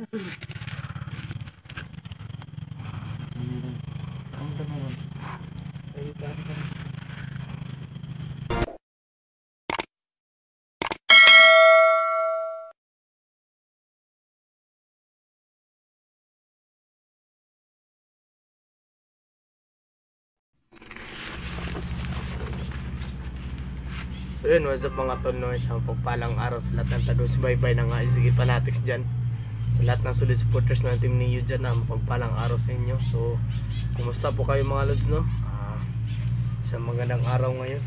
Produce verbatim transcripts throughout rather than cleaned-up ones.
So yun, what's up mga tol, no? Isang pagpalang araw sa lahat ng taga-subaybay ng uh, Izzy Fanatics dyan. Sa lahat ng solid supporters ng Team Neo dyan, na uh, pagpalang araw sa inyo. So, kumusta po kayo mga lods, no? Uh, isang magandang araw ngayon.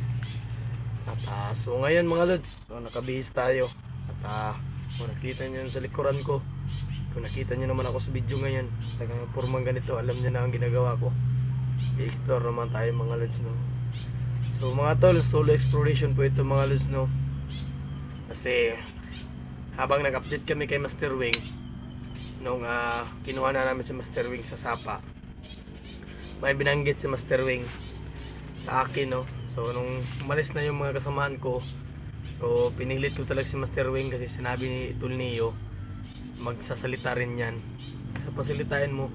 At uh, so ngayon mga lods, so nakabihis tayo. At uh, kung nakita nyo sa likuran ko, kung nakita nyo naman ako sa video ngayon, tagang purmang ganito, alam nyo na ang ginagawa ko. I-explore naman tayo mga lods, no? So mga tol, solo exploration po ito mga lods, no? Kasi habang nag-update kami kay Master Wing, nung uh, kinuha na namin si Master Wing sa Sapa, may binanggit si Master Wing sa akin, no? So nung umalis na yung mga kasamahan ko, so pinilit ko talaga si Master Wing kasi sinabi ni Tol Neo magsasalita rin yan. So pasalitain mo,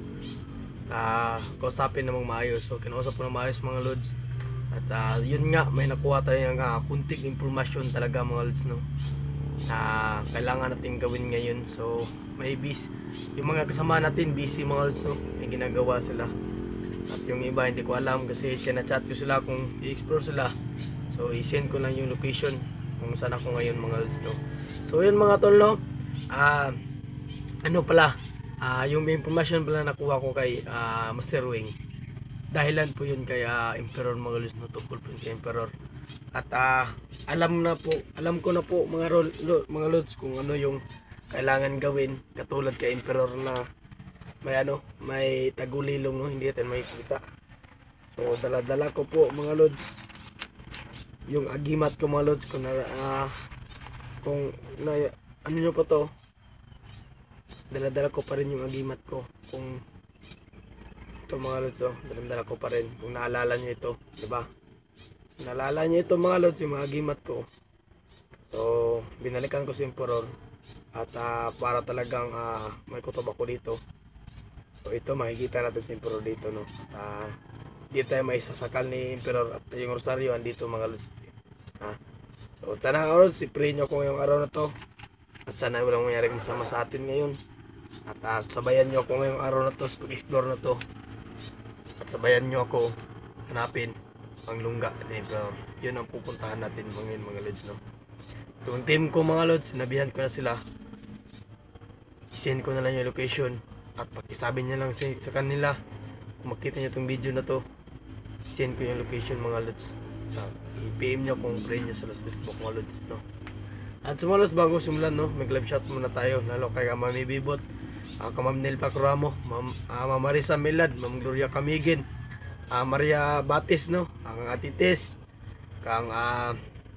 uh, kausapin namang maayos. So kinausap ko na maayos mga lods. At uh, yun nga, may nakuha tayo ng uh, kunting impormasyon talaga mga lods, no? Na kailangan natin gawin ngayon. So may busy, yung mga kasama natin busy mga lods, no? May ginagawa sila. At yung iba hindi ko alam kasi chat ko sila kung i-explore sila. So i-send ko lang yung location kung saan ako ngayon mga lods, no? So yun mga tol, no? uh, Ano pala, uh, yung impormasyon pala nakuha ko kay uh, Master Wing, dahilan po yun kay uh, Emperor mga lods, no? Tungkol po kay Emperor. At uh, alam na po, alam ko na po mga, rol, lo, mga lods kung ano yung kailangan gawin, katulad kay Emperor na may ano, may tagulilong, no? Hindi natin makikita. So dala-dala ko po mga lods yung agimat ko mga lods, kung na, uh, kung na, ano nyo po to, dala-dala ko pa rin yung agimat ko. Kung ito mga lods, oh, dala-dala ko pa rin kung naalala nyo ito, diba? Naalala nyo ito mga lods, yung mga agimat ko. So binalikan ko si Emperor. At uh, para talagang uh, may kutob ako dito. So ito makikita natin si Emperor dito, no? Uh, dito tayo may sasakal ni Emperor. At yung rosaryo andito mga lods, ha? So sana nga lods, i-pray nyo ko ngayong araw na to. At sana walang mangyari masama sa atin ngayon. At uh, sabayan nyo ako ngayong araw na to sa pag-explore na to. At sabayan nyo ako hanapin ang lungga ni Emperor. Yun ang pupuntahan natin mga mga lods, no? Yung team ko mga lods, sinabihan ko na sila, i-send ko na lang yung location. At pakisabi nyo lang sa, sa kanila, kung makita nyo itong video na to, send ko yung location mga lods. uh, I-P M nyo kung friend nyo sa Facebook mga lods, no? At sumalos bago simulan, no, may live shot muna tayo, lalo kay Mami Bibot, uh, Ma'am Nel Pacramo, Ma'am uh, Marisa Milad, Ma'am Gloria Camigin, uh, Maria Batis, no, ang Atites, kang uh,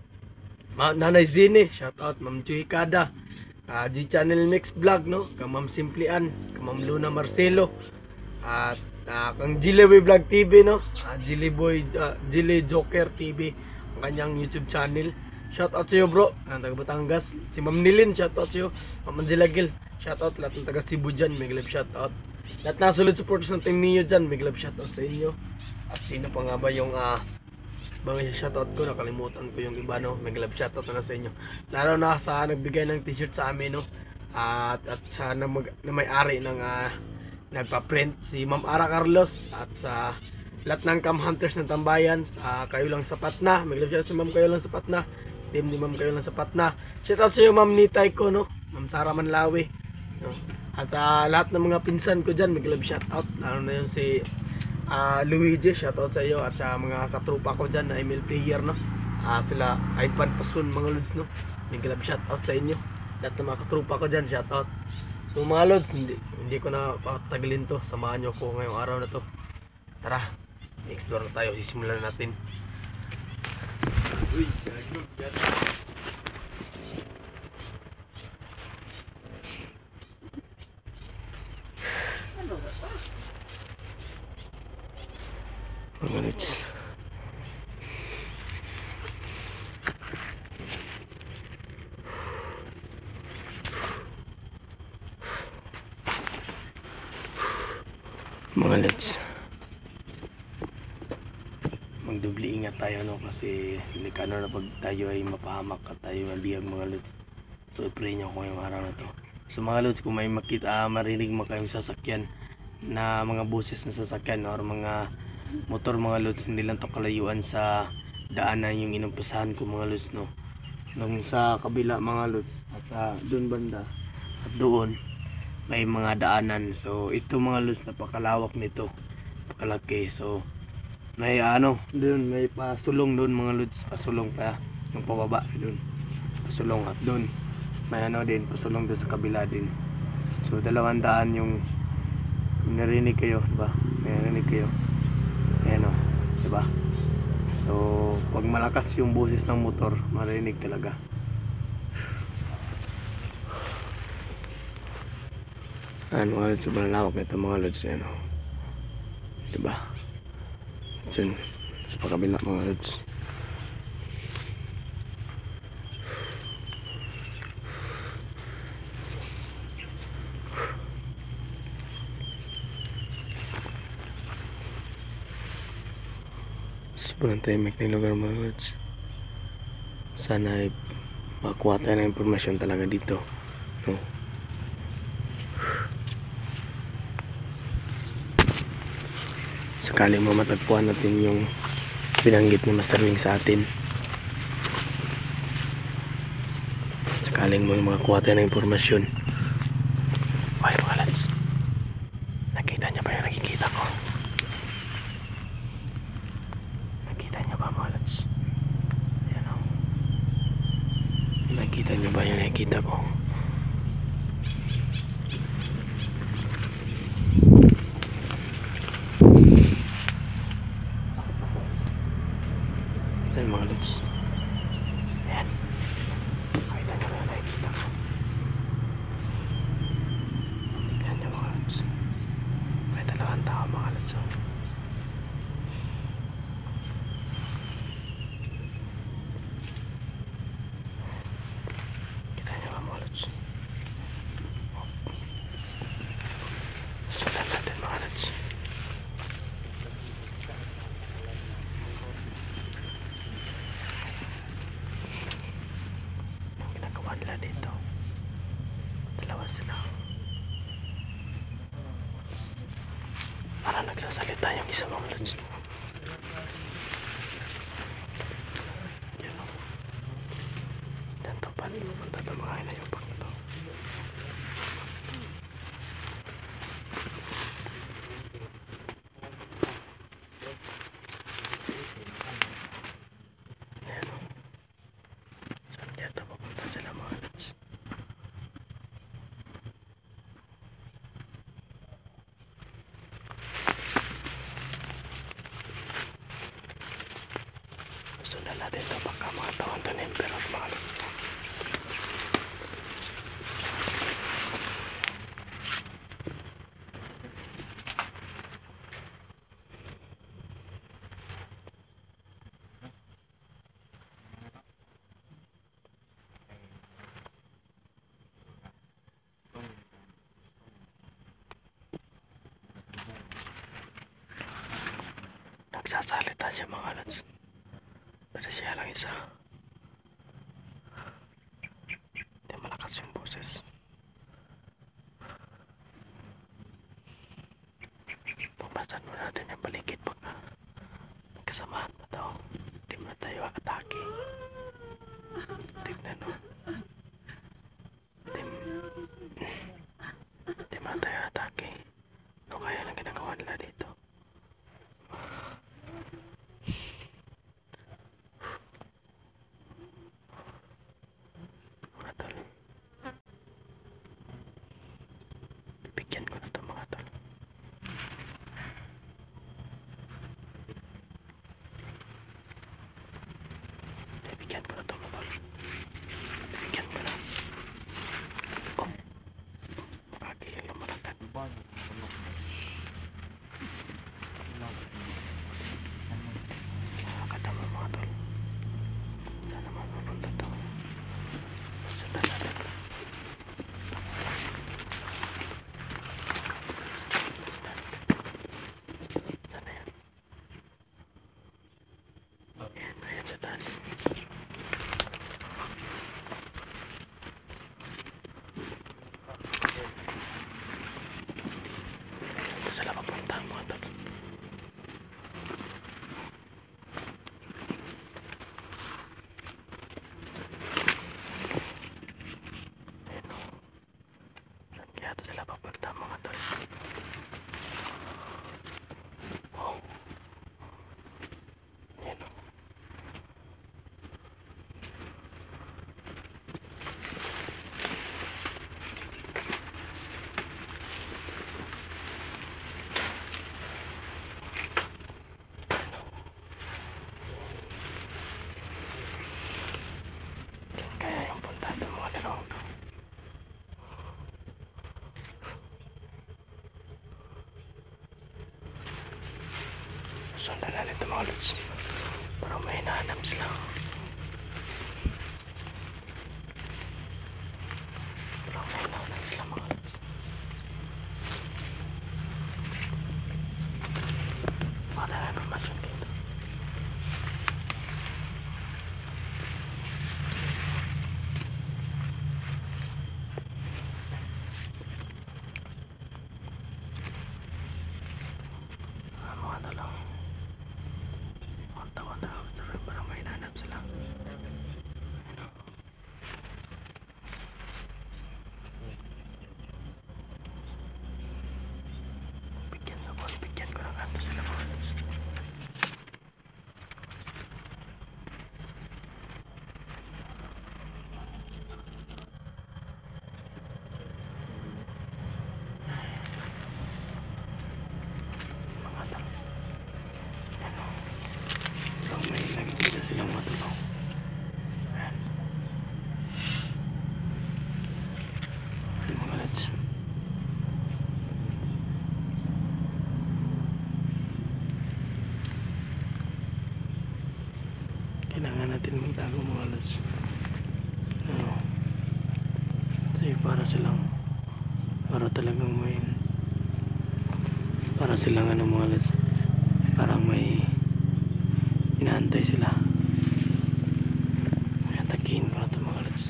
Nanay Zine, shout out Ma'am Chuy Kada, uh, G Channel Mix Vlog, no, kang Ma'am Simplian, kang Ma'am Luna Marcelo, at uh, kang Jilly Vlog T V, no, uh, Jilly Boy, uh, Jilly Joker T V, ang kanyang YouTube channel. Shout out sa iyo bro, ang taga Batangas. Si Ma'am Nilin, shout out sa iyo. Ma'am Angela Gil, shout out. Lahat ng taga Cebu dyan, may glove shout out. Lahat na solid supporters ng Team Neo dyan, may glove shout out sa inyo. At sino pa nga ba yung uh, mga shout out ko, nakalimutan ko yung iba, no? May glove shout out na sa inyo. Lalo na sa nagbigay ng t-shirt sa amin, no? Uh, at, at sa na, mag, na may-ari ng uh, nagpa-print, si Ma'am Ara Carlos. At sa lahat ng cam hunters ng tambayan, uh, kayo lang sapat na. May glove shout out sa Ma'am Kayo Lang Sapat Na. Team ni Ma'am Kayo Lang Sapat Na. Shout out sa iyo Ma'am Nitay ko, no? Ma'am Sara Manlawi, no? At sa uh, lahat ng mga pinsan ko dyan, may glove shout out. Lalo na yung si uh, Luigi, shout out sa iyo. At sa uh, mga katrupa ko dyan na M L player, no? Uh, sila Ivan Pasun mga lods, no? May glove shout out sa inyo. Lahat ng mga katrupa ko dyan, shout out. So mga lods, hindi, hindi ko na patagalin to. Samahan nyo ko ngayong araw na to. Tara, i-explore na tayo. Sisimulan natin. Uy, gagawin yan. Ano ba ito? Mga lods, mga lods. Magdubli ingat tayo no, kasi hindi ka ano na pag tayo ay mapahamak at tayo mabiyag mga lods. So i-pray nyo kung yung araw na to. So mga lods, kung may makita, uh, marinig mo kayong sasakyan na mga boses na sasakyan or mga motor mga lods, hindi lang to kalayuan sa daanan yung inumpisahan ko mga lods no. Nung sa kabila mga lods at uh, doon banda at doon may mga daanan. So ito mga lods, napakalawak nito, napakalaki. So may ano doon, may pasulong doon mga lods, pasulong pa yung pababa doon, pasulong at doon may ano din, pasulong doon sa kabila din. So dalawang daan yung narinig kayo, diba? May narinig kayo, ayan o, diba? So pag malakas yung boses ng motor, marinig talaga. Ayan mga lods, sobrang lawak nito mga lods, ayan o, diba? Diyan sa pagkabila mga lods. Sobrang tahimik na lugar mga lods. Sana ay makakuha tayo ng impormasyon talaga dito, no? Sakaling mamatagpuan natin yung binanggit ni Master Wing sa atin, sakaling mo makakuha tayo ng impormasyon. Okay mga lods, nakita niyo ba yung nakikita ko? Nakita niyo ba mga lods? Ayan o, nakita niyo ba yung nakikita ko? Ayan mga lods, ayan, nakita niyo ba yung nakikita ko? Tignan niyo mga lods, may dalawang tao mga lods. Kita niyo ba mga lods? Sundan natin mga lods. Ang ginagawa nila dito, dalawa sila, parang nagsasalita yung isa mga lods. Yan o, yan to pa, punta to mga inayupak na to. Yan o, saan dito papunta sila mga lods? Sundan natin ito baka mga tawang tanim pero mga lods. Nagsasalita siya mga lods, pero siya lang isa, hindi malakas yung boses. Pagbasan mo natin yung paligid pagka kasamahan mo daw, hindi mo na tayo atake. Tignan mo, hindi hindi mo na tayo atake. Ano kaya lang ginagawa nila dito? Mga tol, bibigyan ko na ito mga tol. Bibigyan ko na ito mga tol. Bibigyan ko na. Oh, makakihil yung malagkat. Nakakadama mga tol. Sana mapupunta ito. Sundan natin. Sundan na nito mga lods. Parang may hinahanap sila. Parang may hinahanap sila mga lods. Wala na information dito. Ano ka na lang. Wanta-wanta. Parang may hinahanap sila. Ano? Bigyan ko. Bigyan ko ng kanto sila mga lods. May nakikita silang matulaw. Ayan. Ayan mga lods. Kailangan natin magtago mga lods. Ano? Kasi para silang para talagang may para silang ano mga lods. Parang may inaantay sila. Kaya tagiin ko na ito mga lods.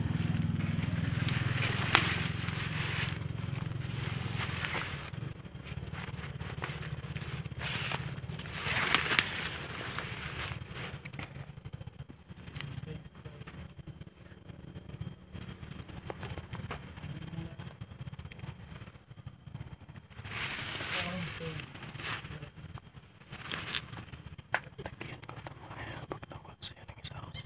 Tagiin ko ito mga kaya pagtawag sa'yo ng isa ako.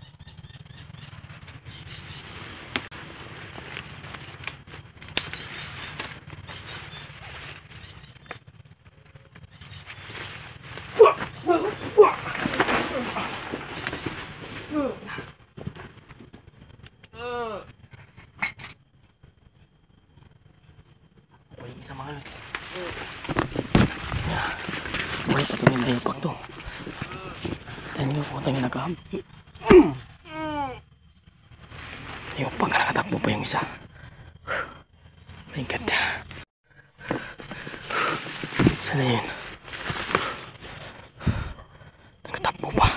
Uy, isa mga lods. Uy, patingin na yapak to. Tingin nyo po tayong nagkaham. Yung pag nakatakbo pa yung isa. My God. Sana yun? Nakatakbo pa.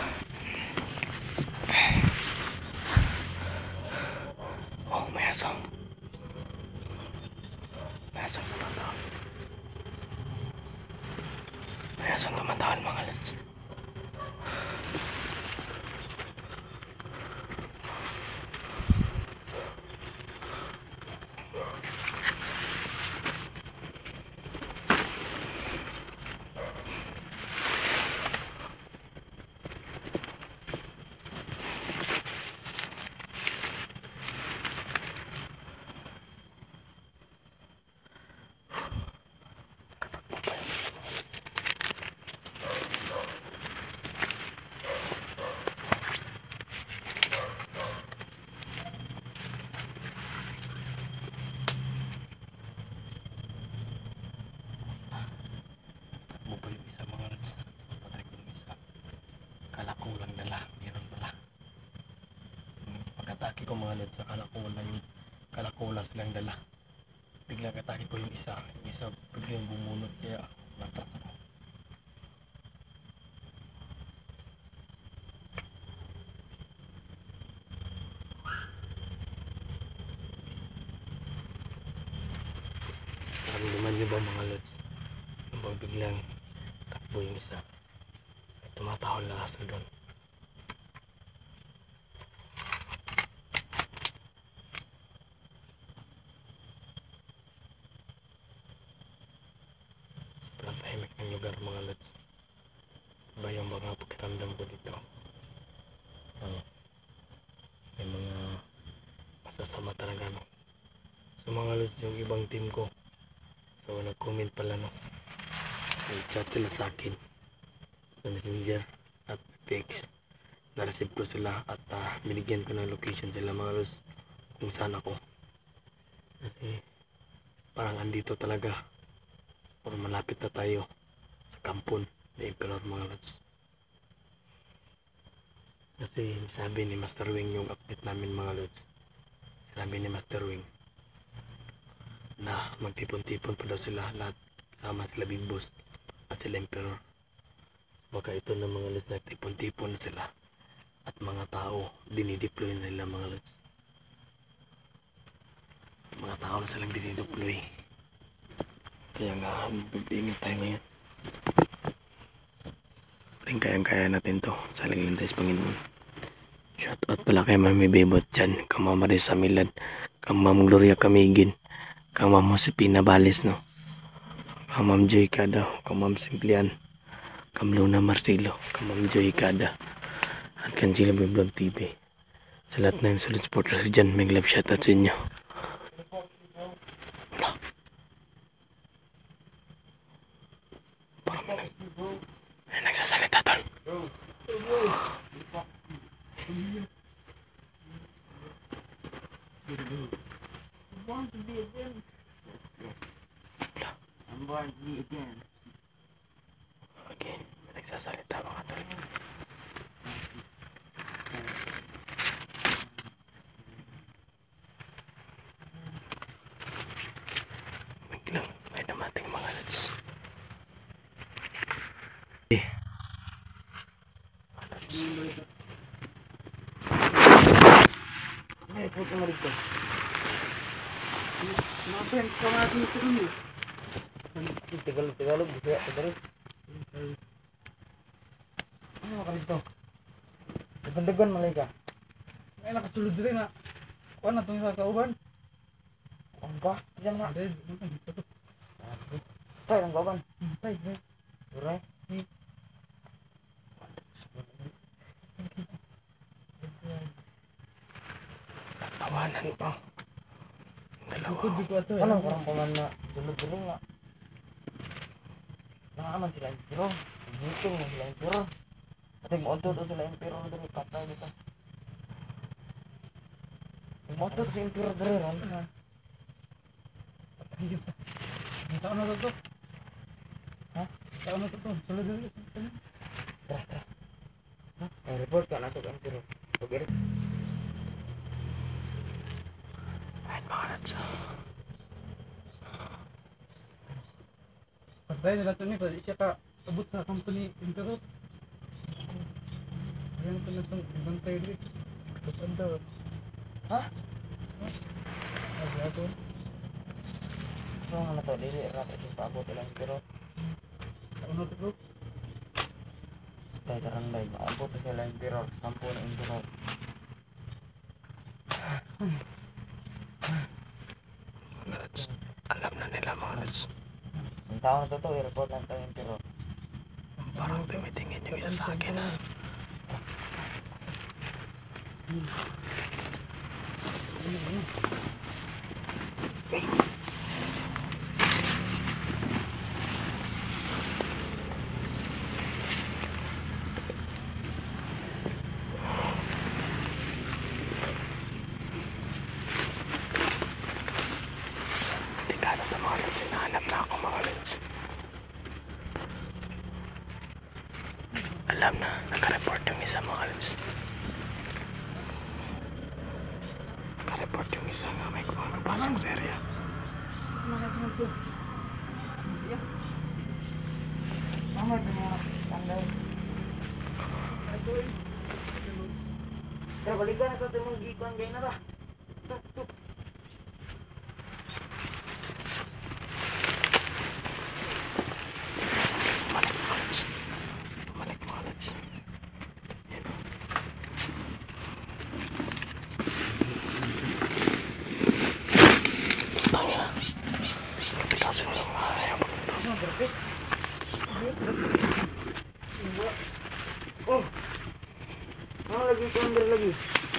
Oh, may asang. May asang tumatawal. May asang tumatawal mga lods. Bubalik isa mga lods. Patay ko yung isa. Kala ko lang dala. Meron pala. Pagkatake ko mga lods sa kala ko wala yung kala ko wala silang dala. Biglang katake ko yung isa. Yung isa biglang bumunot kaya matras ako. Naramdaman nyo ba mga lods? Yung bang biglang takbo yung isa. May tumatahol na aso doon. Sobrang tahimik ng lugar mga lods. Iba yung mga pagkaramdam ko dito. Ano? May mga masasama talaga no. So mga lods yung ibang team ko. So nag-comment pala no. Nag-chat sila sa akin sa messenger at text. Na-receive ko sila at uh, binigyan ko ng location sila mga lods kung saan ako. Kasi parang andito talaga or malapit na tayo sa kampon Emperor mga lods. Kasi sabi ni Master Wing yung update namin mga lods. Sabi ni Master Wing na magtipon-tipon pa daw sila lahat, sama sila Big Boss at sila Emperor. Baka ito na mga lods, nagtipon-tipon na sila at mga tao dinideploy na nila mga lods. Mga tao na silang dinideploy, kaya nga bibingin tayo ngayon. Paling kayang-kaya natin to sa lang tayo sa Panginoon. Shoutout pala kay Mami Bebot dyan, kang Mama Risa Milad, kang Ma'am Gloria Camigin, kang Ma'am Josepina Bales, no? Kang Ma'am Joy Cada, kang Ma'am Simplian, kang Luna Marcelo, kang Ma'am Joy Cada, at kang Gila Vlog T V. Sa lahat na yung solid supporters dyan, may love shoutout sa inyo. Wala. Parang may, may nagsasalita tol. I'm born to be again. Okay, may nagsasalita mga tol. Biglang may namating mga lods. Eh. Ay, puto mo rito. Maben, kamati ito rin eh. Tagalog, Tagalog, Bisaya, Tagalog. Ano ka rito? Dagan-dagan malay ka. Ay, nakasulod rin na. Kuha na itong sa kauban. Ang ba? Diyan na. Tay, ang kauban. Tay, tay. Uray. Tawanan pa. Dalawa. Ano karang paman na dulog-dulog nga. Nangaman sila yung piro. Giting mo sila yung piro. At mag-auto doon sila yung piro. Dari patay dito. Mag-auto sa yung piro dari ron. Patay dito. Ang taon na ito to? Ha? Taon na ito to? Sulod dito. Tara, tara. Ang report ka na ito ang piro. Okay. Kahit mga lods. Patay nila ito niya. Kasi siya ka abot sa company Interot. Ayan ito na itong ibantay dito. Kapan daw. Ha? Ay, ito. Ano nga na ito? Dili, rapat yung paabot ilang Interot. Ano ito bro? Tayo taranday. Maabot na sila yung Interot. Sampo na Interot. Mga lods, alam na nila mga lods. Ang tao na ito, i-report lang tayo yung Interot. Parang tumitingin yung isa sa akin ha. Tikano na mga lods, hinahanap na ako mga lods. Alam na, naka-report yung isa mga lods. Naka-report yung isa nga may kumagapasok sa area. Mama, ito mga tanggal. Pero balikan na ito ito mong gikuan kayo na ba? Tuk, tuk. Balik mga lods. Balik mga lods. Yan o. Tangin na. Kapilasin ng mga ayaw ko ito. Ano, perfect? Oh! Ano lagi ito under lagi?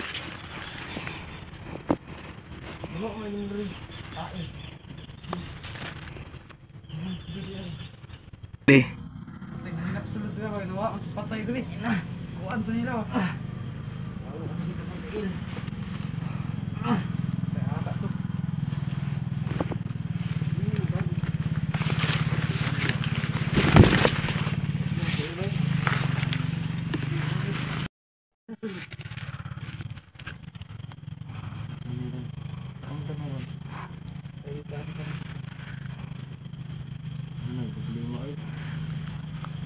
Ano ko may numero? Ah, eh. Eh. Naghinap sulod nila ba? Nawa, ang patay doon eh. Kuhaan to nila ba? Ah. Lalo kasi dito pang kail. Ah. Kaya ata to.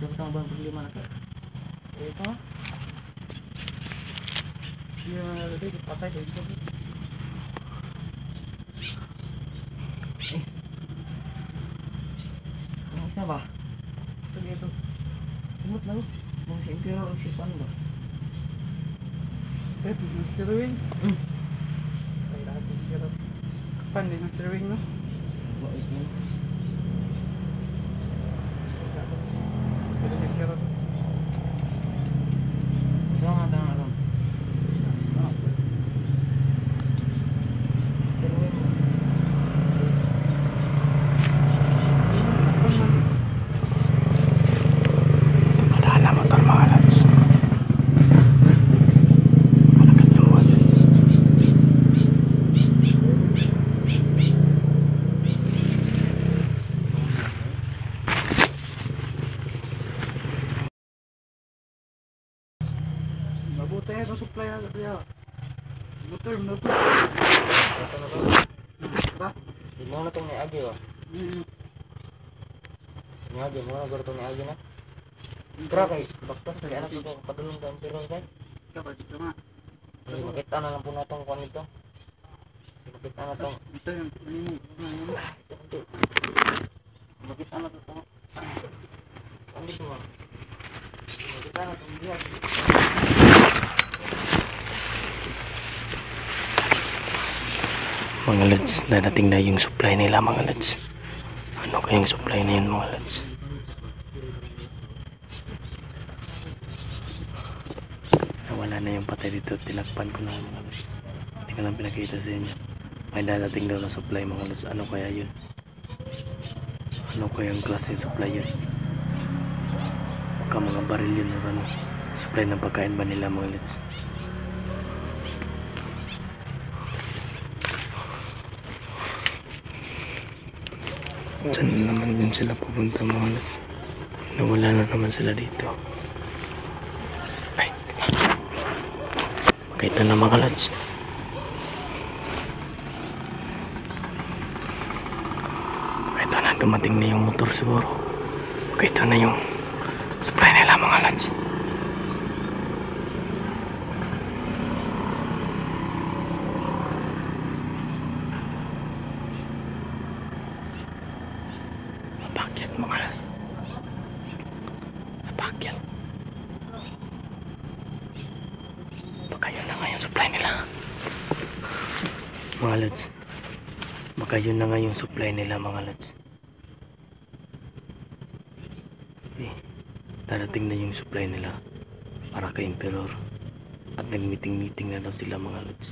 Sama-sama bang berlima nak. Apa? Iya mana tadi dipakai dari itu. Eh, ini siapa? Itu dia tuh. Semut lalu. Mau si Imperial si Panda. Saya tuh Mister Wing. Hmm. Saya ada Mister. Kapan di Mister Wing no? Buat ini. Ada Mister. Jangan jangan jangan. Ada motor mga lods. Malakas yung boses. Mabuti ito supply agad niya. Motor mo to. Ito na to. Ba? Di mo na itong niagi ba? Hmm. Niagi mo na garo itong niagi na. Kira kay baktas kaya anak ito padulong ka pero kay. Dapat dito nga. Ay makita na lang po na itong kuan nito. Makita na itong Ito yung ano mo. makita na itong ano ito mo. Makita na itong diyan. Mga lods, dadating na yung supply nila mga lods. Ano kayang supply na yun mga lods? Nawala na yung patay dito, tinakpan ko na mga lods. Hindi ko lang pinakita sa inyo. May dadating daw na supply mga lods. Ano kaya yun? Ano kayang klase supply yun? Baka mga baril yun o ano? Supply ng pagkain ba nila mga lods? Saan na naman din sila pupunta mga lods? Nawala na naman sila dito. Ay, makita na mga lods. Makita na, dumating na yung motor siguro. Makita na yung supply nila mga lods. Napakyat mga lods. Napakyat. Baka yun na nga yung supply nila. Mga lods. Baka yun na nga yung supply nila mga lods. Eh, darating na yung supply nila para kay Emperor. At nag-meeting-meeting na daw sila mga lods.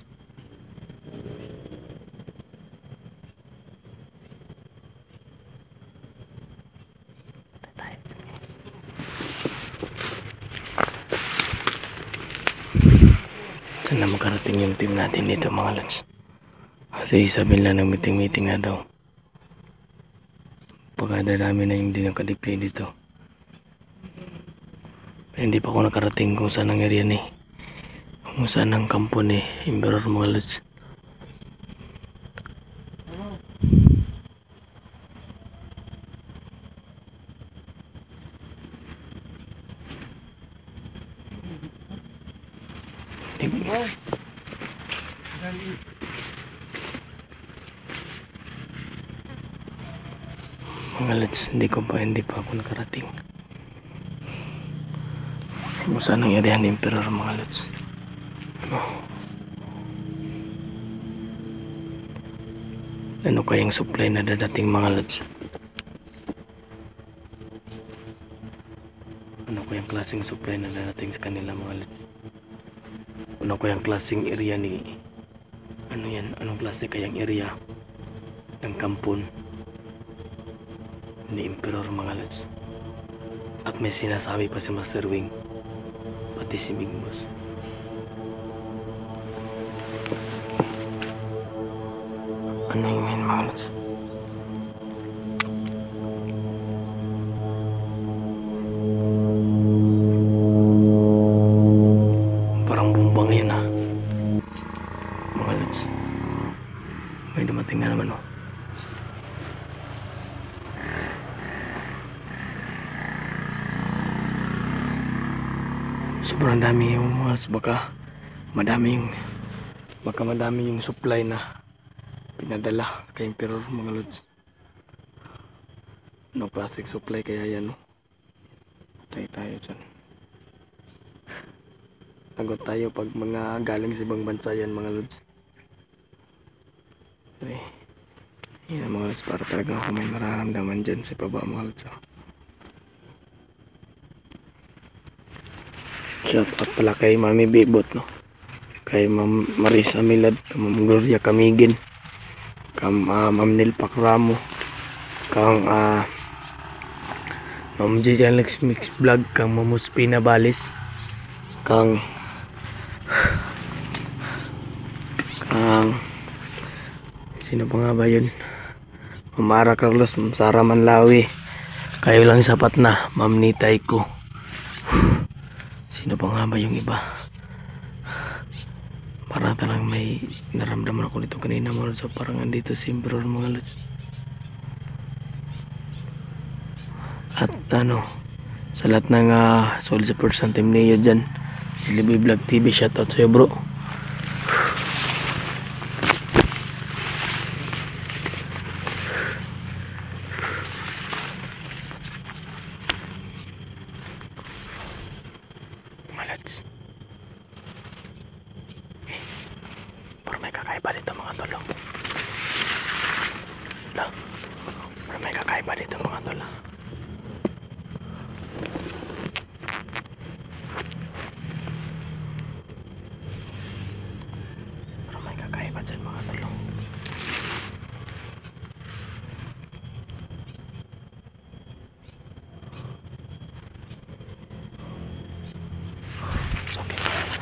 Saan na makarating yung team natin dito mga lods? Kasi sabi nila ng meeting-meeting na daw. Pagkadarami na yung hindi nakadisplay dito. Pero hindi pa ako nakarating kung saan ang area ni. Kung saan ang kampo ni Emperor mga lods. Oh. Dali. Mga lods, hindi ko pa, hindi pa ako nakarating. Kung saan ang area ni Emperor mga lods. Ano? Ano kayang supply na dadating mga lods? Ano kayang klaseng supply na dadating sa kanila mga lods? Ano kayang klaseng area ni... Ano yan? Anong klase kayang area ng kampon ni Emperor mga lods? At may sinasabi pa si Master Wing, pati si Big Boss. Ano yun mga lods? Parang bumbang yan ah. Mga lods, may dumating na naman oh. sobrang dami yung mga lods, baka madaming baka madami yung supply na pinadala kay Emperor mga lods. No plastic supply kaya yan no. Tayo tayo dyan. Tagot tayo pag mga galing sa ibang bansa yan mga lods. Okay. Yan mga lods, para talaga ako may mararamdaman dyan sa baba mga lods. Shout out pala kay Mami Bibot no. Kay Ma'am Marisa Milad, Ma'am Gloria Camigin, kang uh, Ma'am Nil Pacramo, kang uh, Ma'am J J Alex Mix Vlog, kang Ma'am Muspina Balis, kang kang sino pa nga ba yun? Ma'am Mara Carlos, Ma'am Sara Manlawi, kayo lang sapat na, Ma'am Nitay ko. Sino pa nga ba yung iba? Para talagang may naramdaman ako dito kanina mga lods. So parang andito si Emperor mga lods. At ano, sa lahat ng uh, solid support sa team niyo dyan, si Libby Vlog T V, shoutout sa'yo bro. Malads. Pero may kakaiba dito mga tolo. No? Pero may kakaiba dito mga tolo. Pero may kakaiba dyan mga tolo. It's okay.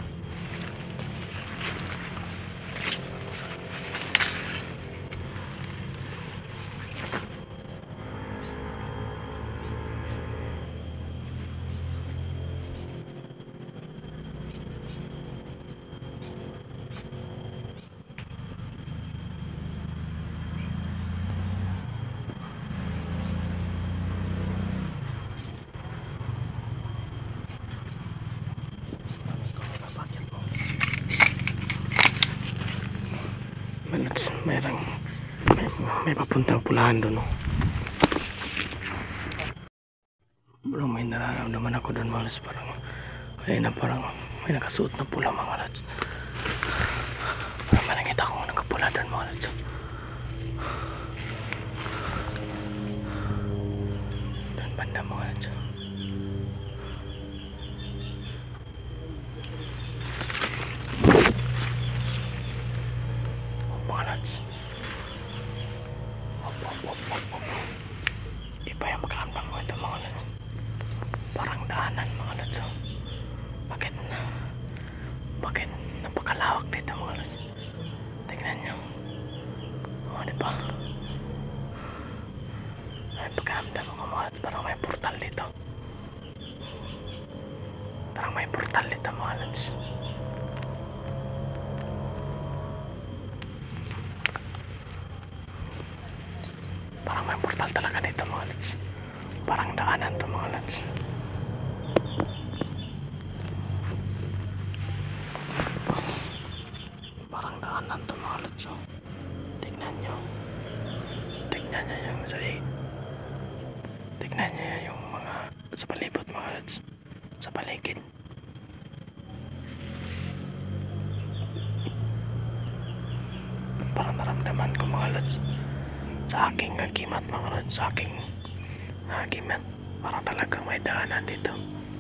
Malads, mayroong may, may papuntang pulahan doon no? Bro, may nararamdaman ako doon mga lods. Parang may na parang may nakasuot na pula mga lods. Parang may nakita ko nakapula doon mga lods. Doon banda mga lods. Mga lods. Op, op, op, op, op. Iba yung makaramdam ko ito mga lods. Parang daanan mga lods. Oh. Bakit na? Bakit napakalawak dito mga lods? Tingnan nyo. O, diba? Ay, pagkaramdam ko mga lods. Parang may portal dito. Parang may portal dito mga lods. Parang may portal talaga dito mga lods. Parang daanan to mga lods. Parang daanan to mga lods. Oh. Tignan nyo. Tignan nyo yung sorry. Tignan nyo yung mga sa palibot mga lods. Sa paligid. Parang naramdaman ko mga lods. Sa aking agimat mga lods. Sa aking agimat. Parang talagang may daanan dito.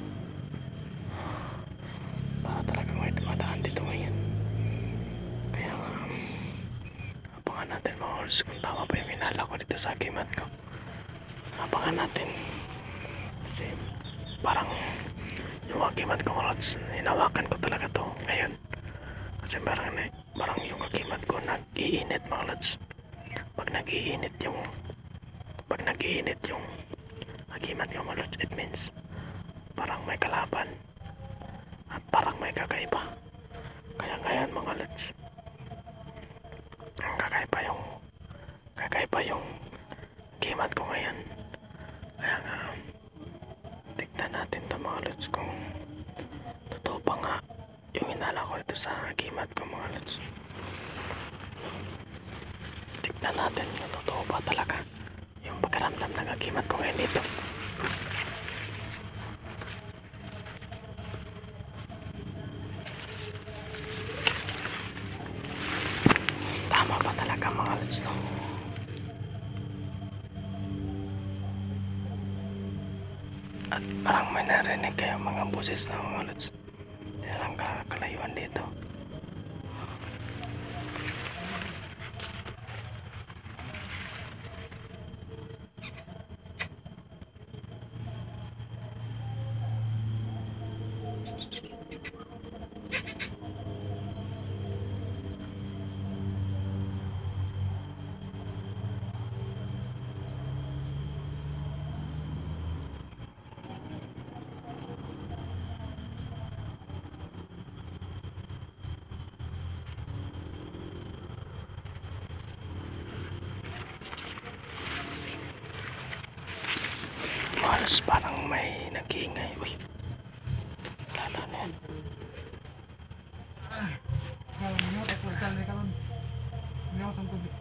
Parang talagang may daan dito ngayon. Kaya nga abangan natin mga lods kung tama pa yung hinala ko dito sa agimat ko. Abangan natin. Kasi parang yung agimat ko mga lods, hinawakan ko talaga to ngayon. Kasi parang, parang yung agimat ko nag-iinit mga lods. Pag nag-iinit yung pag nag-iinit yung agimat ko mga lods, it means parang may kalaban at parang may kakaiba. Kaya ngayon mga lods, kakaiba yung kakaiba yung agimat ko ngayon. Kaya nga tignan natin to mga lods kung totoo totoo pa nga yung hinala ko ito sa agimat ko mga lods. Tignan natin kung totoo ba talaga yung pagkaramdam ng agimat ko ngayon dito. Tama ba talaga mga lods, no? At parang may narinig kayo mga boses na mga lods. Hindi lang kakalayuan dito. Halos parang may nag-iingay. Uy, lala na yan. Kalau minyak aku jalan ni kalau minyak sampai tu.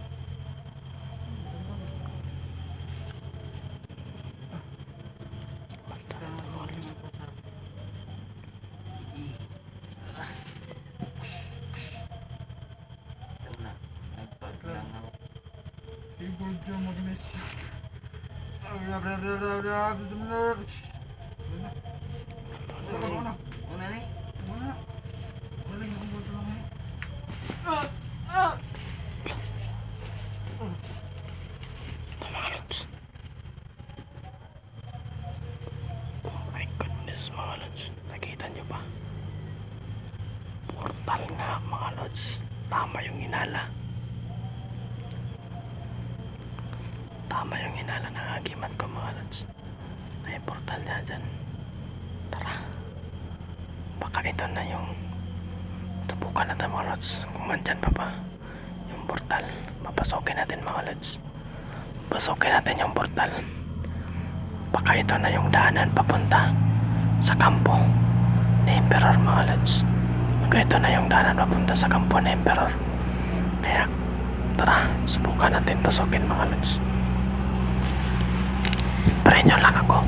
Ibu jom magnet. Udah udah udah udah udah benar. Mana? Mana ni? Mana? Mana yang kamu tolong ni? Ah ah. Mga lods. Oh my goodness mga lods. Nakita nyo ba? Portal nga mga lods. Tama yung hinala. Tama yung hinala ng agimat ko mga lods. May portal niya dyan. Tara. Baka ito na yung subukan natin mga lods. Kung mandyan pa ba yung portal, papasokin natin mga lods. Pasokin natin yung portal. Baka ito na yung daanan papunta sa kampo ni Emperor mga lods. Baka ito na yung daanan papunta sa kampo ni Emperor. Kaya tara, subukan natin pasokin mga lods. Pray nyo lang ako.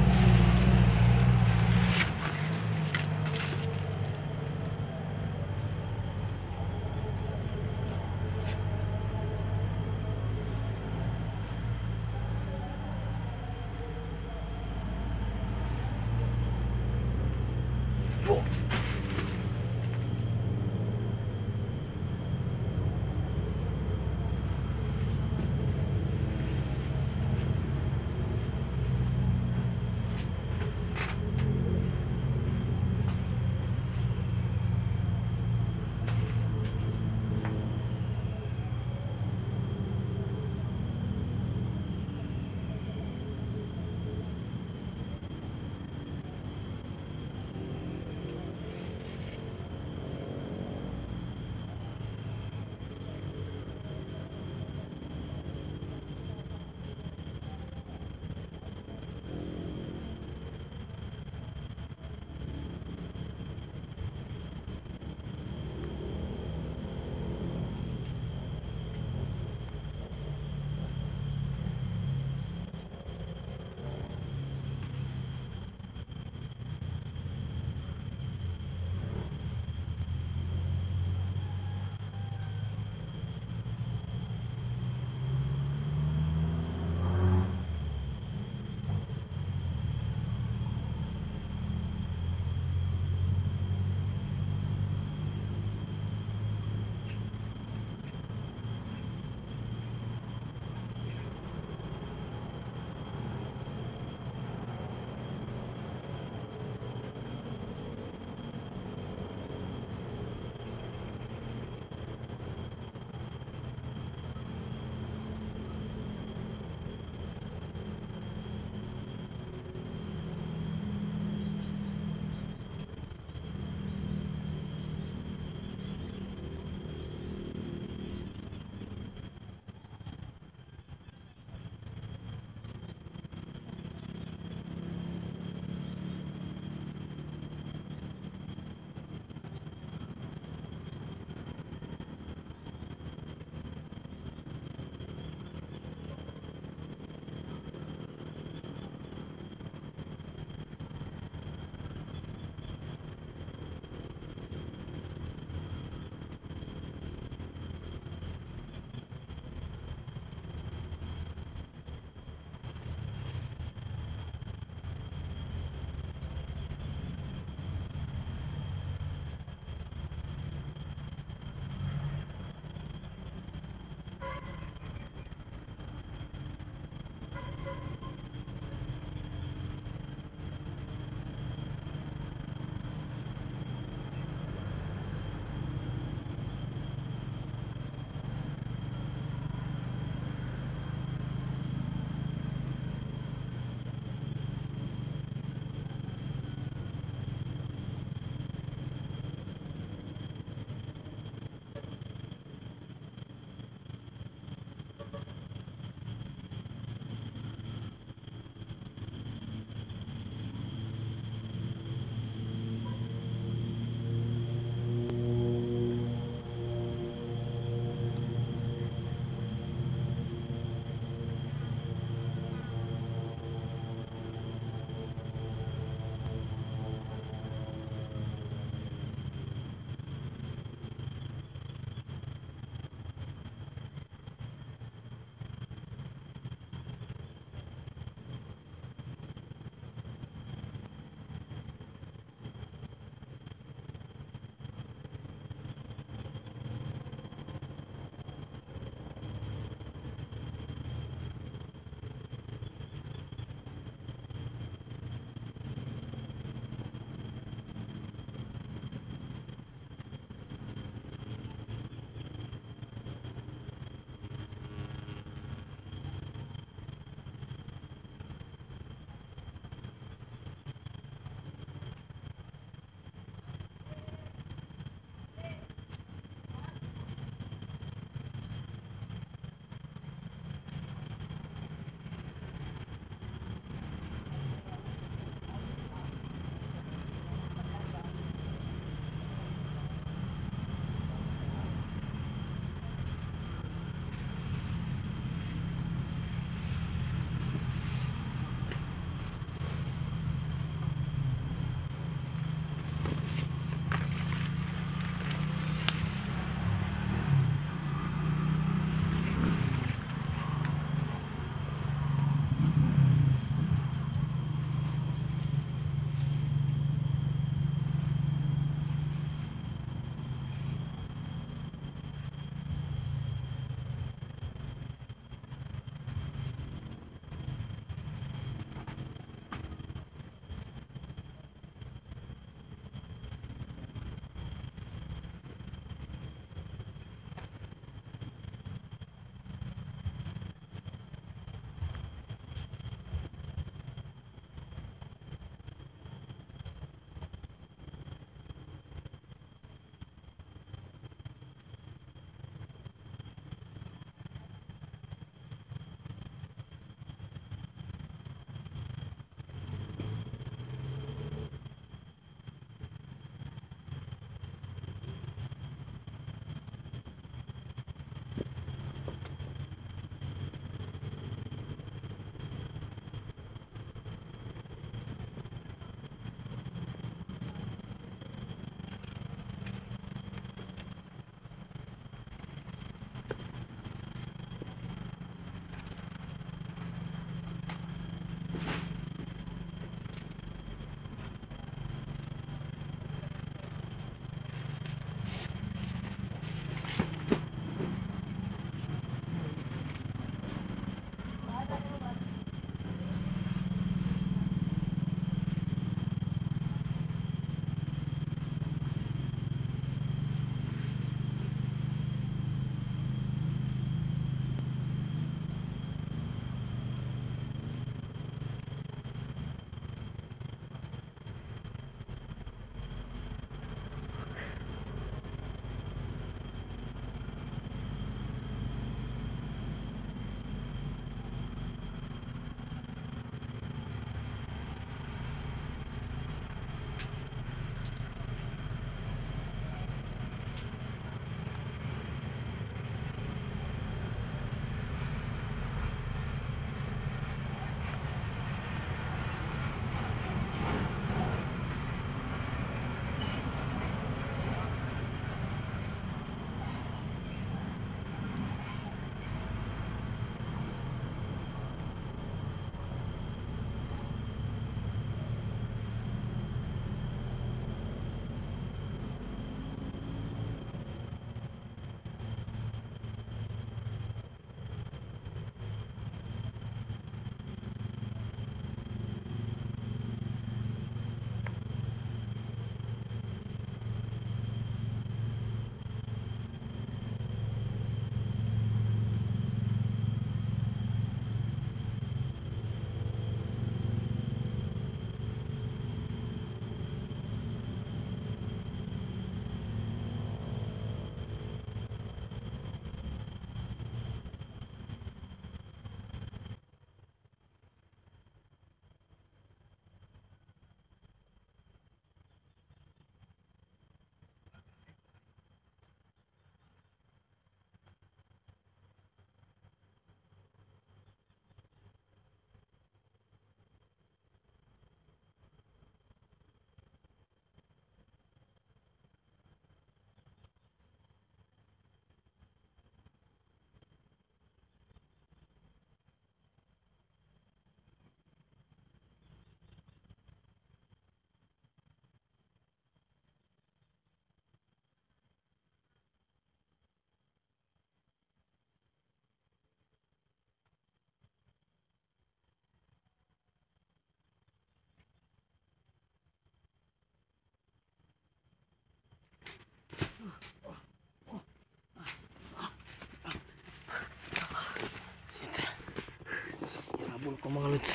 Habol ko mga lods.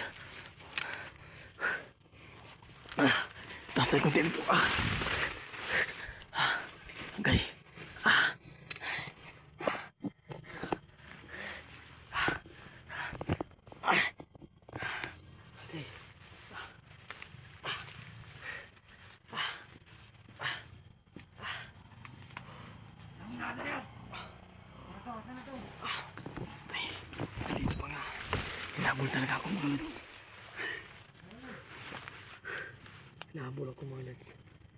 Ah, taas tayo konti dito. Ah. Ah, okay. Ah. Ah. Okay. Ay, dito pa nga. Hinabol talaga ako mga lods. Hinabol ako mga lods.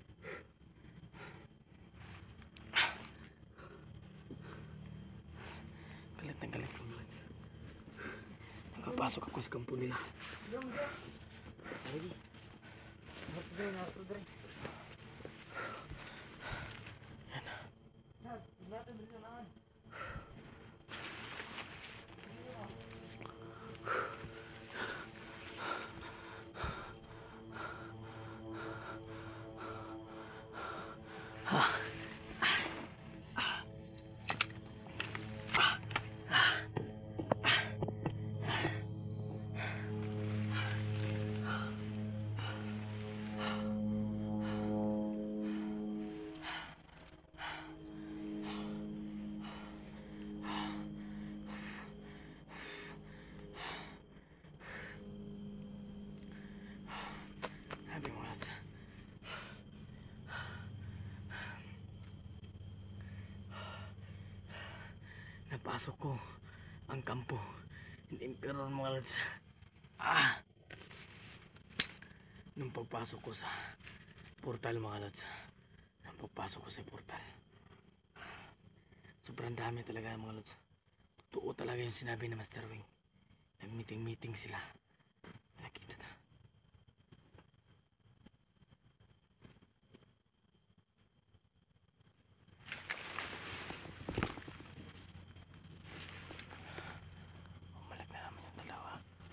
Galit na galit mga lods. Nakapasok ako sa kampo nila. Lagi. Harap dre, harap dre. Yan. Nad, natin dre na naman. Sabi mga lods. Napasok ko ang kampo ng Emperor mga lods. Ah! Nung pagpasok ko sa portal mga lods. Nung pagpasok ko sa portal. Sobrang dami talaga mga lods. Totoo talaga yung sinabi ni Master Wing. Nag-meeting-meeting sila. Nakita na. Umalik na naman yung dalawa.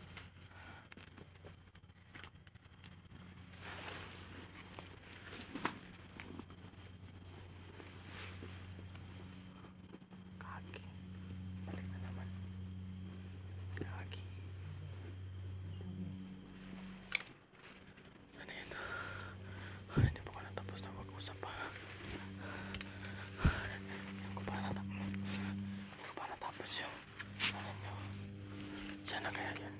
Kaki. Balik na naman. Kaki. Ano yan? Ah, hindi pa ko natapos na mag-usap pa. Hindi ko pa natapos. Hindi ko pa natapos yung ano nyo. Diyan na kaya yun.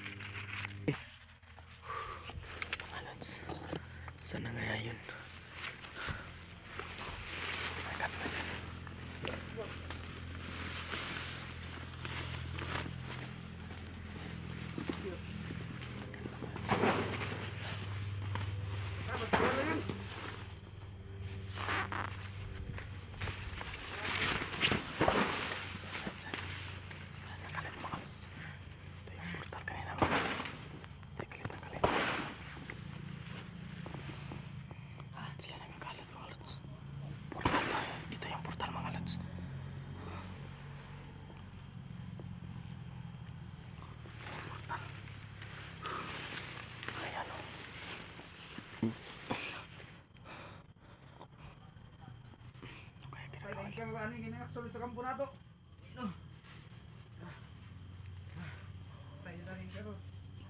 Mga lods. Saan na kaya yun? Oh my God, my God. Nakalit mga lods. Ito yung portal kanina mga lods. Ay, galit na galit. Ah, sila nagkakalit mga lods. Portal na. Ito yung portal mga lods. Portal. Ayan o. Okay, ginagawa. Ay, kaya ano yung ginagawa sa kampo na to? No. Tayo na rin pero.